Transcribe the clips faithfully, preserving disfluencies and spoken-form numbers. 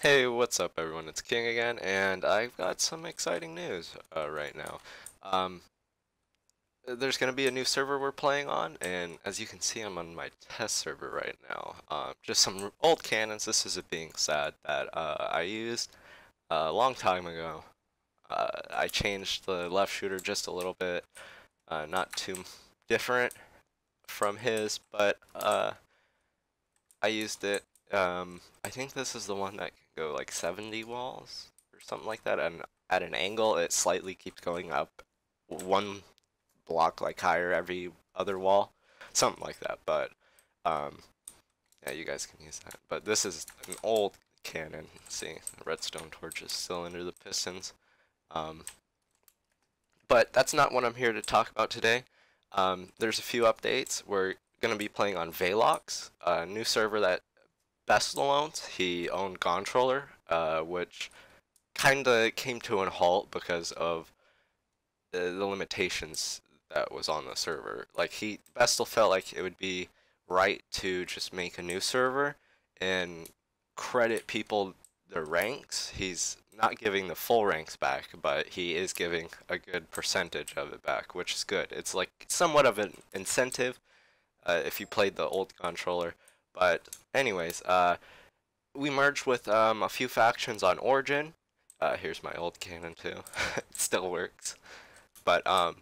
Hey, what's up everyone? It's King again, and I've got some exciting news uh, right now. Um, there's going to be a new server we're playing on, and as you can see, I'm on my test server right now. Um, just some old cannons. This is it being sad that uh, I used a long time ago. Uh, I changed the left shooter just a little bit, uh, not too different from his, but uh, I used it. Um, I think this is the one that can go like seventy walls or something like that, and at an angle it slightly keeps going up one block like higher every other wall, something like that. But um, yeah, you guys can use that. But this is an old cannon. See, the redstone torch is still under the pistons. Um, but that's not what I'm here to talk about today. Um, there's a few updates. We're going to be playing on Vaelox, a new server that Best owns. He owned Controller, uh, which kind of came to a halt because of the, the limitations that was on the server. Like he, Bestel felt like it would be right to just make a new server and credit people their ranks. He's not giving the full ranks back, but he is giving a good percentage of it back, which is good. It's like somewhat of an incentive uh, if you played the old Controller. But anyways, uh, we merged with um, a few factions on Origin. Uh, here's my old cannon too. It still works. But um,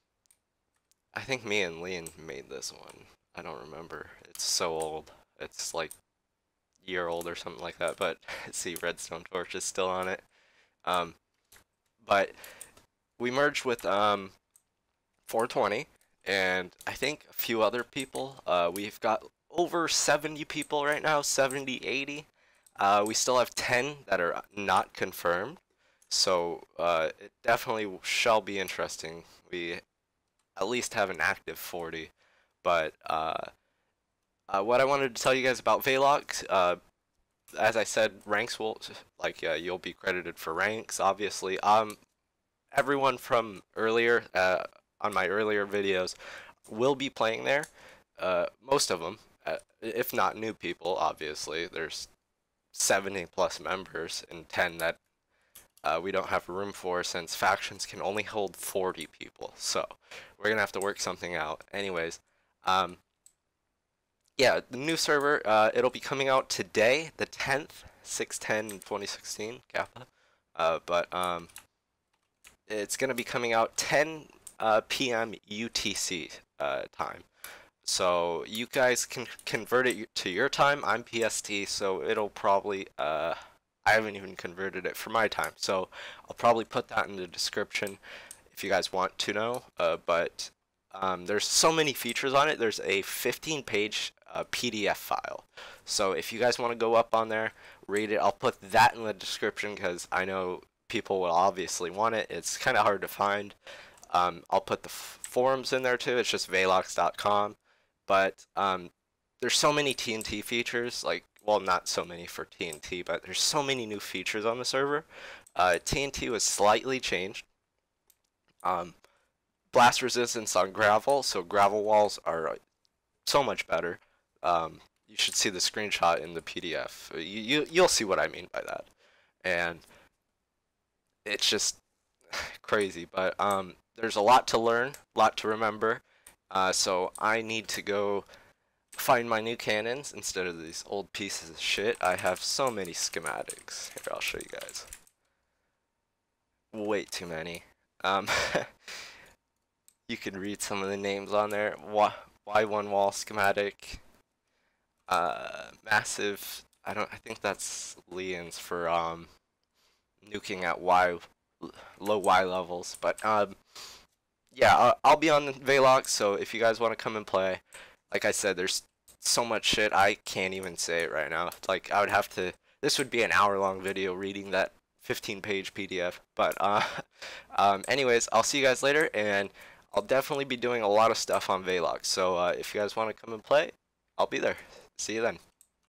I think me and Leon made this one. I don't remember. It's so old. It's like year old or something like that. But see, redstone torch is still on it. Um, but we merged with um, four twenty, and I think a few other people. Uh, we've got over seventy people right now, seventy, eighty. Uh, we still have ten that are not confirmed, so uh, it definitely shall be interesting. We at least have an active forty, but uh, uh, what I wanted to tell you guys about Vaelox, uh, as I said, ranks will, like, uh, you'll be credited for ranks, obviously. Um, everyone from earlier, uh, on my earlier videos, will be playing there. Uh, most of them, uh, if not new people, obviously. There's seventy plus members and ten that uh, we don't have room for since factions can only hold forty people. So we're gonna have to work something out. Anyways, um, yeah, the new server, uh, it'll be coming out today, the tenth, six ten twenty sixteen, Kappa. Uh, but um, it's gonna be coming out ten uh, p m U T C uh, time. So you guys can convert it to your time. I'm P S T, so it'll probably, uh, I haven't even converted it for my time. So I'll probably put that in the description if you guys want to know. Uh, but um, there's so many features on it. There's a fifteen page uh, P D F file. So if you guys want to go up on there, read it, I'll put that in the description because I know people will obviously want it. It's kind of hard to find. Um, I'll put the forums in there too. It's just vaelox dot com. But um, there's so many T N T features, like, well, not so many for T N T, but there's so many new features on the server. Uh, T N T was slightly changed. Um, blast resistance on gravel, so gravel walls are so much better. Um, you should see the screenshot in the P D F. You, you, you'll see what I mean by that. And it's just crazy, but um, there's a lot to learn, a lot to remember. Uh, so I need to go find my new cannons instead of these old pieces of shit. I have so many schematics. Here, I'll show you guys. Way too many. Um, you can read some of the names on there. Y one wall schematic. Uh, massive. I don't. I think that's Leon's for um, nuking at Y, low Y levels. But um. Yeah, I'll, I'll be on Vaelox, so if you guys want to come and play, like I said, there's so much shit, I can't even say it right now. Like, I would have to, this would be an hour-long video reading that fifteen page P D F. But, uh, um, anyways, I'll see you guys later, and I'll definitely be doing a lot of stuff on Vaelox. So, uh, if you guys want to come and play, I'll be there. See you then.